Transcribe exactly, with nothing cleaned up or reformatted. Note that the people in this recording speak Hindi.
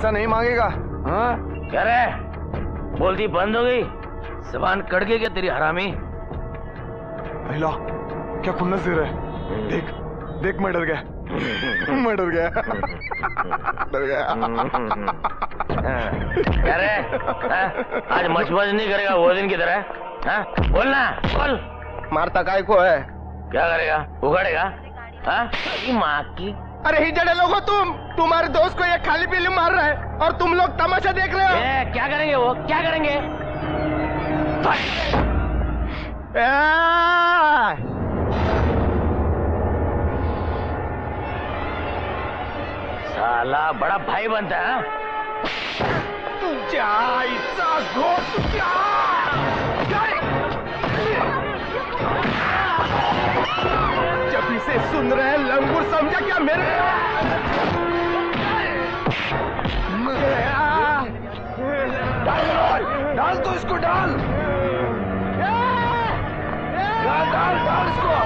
पैसा नहीं मांगेगा? हाँ क्या रे, बोलती बंद हो गई? जबान कट गई क्या तेरी हरामी? अहिला, क्या खुन्नस दे रहा है? देख देख, मैं डर गया, मैं डर गया, डर गया। क्या रे, आज मचमच नहीं करेगा वो दिन की तरह? हाँ बोलना, बोल। मारता काय को है? क्या करेगा, उगाड़ेगा? हाँ माँ की। अरे हिजड़े लोगो, तुम तुम्हारे दोस्त को ये खाली पीली मार रहा है और तुम लोग तमाशा देख रहे हो। ए, क्या करेंगे वो, क्या करेंगे? साला बड़ा भाई बनता है। तुझा ऐसा घोट क्या? जब इसे सुन रहे हैं लंगूर समझा क्या मेरे? डाल डाल तो इसको, डाल डाल डाल डाल इसको।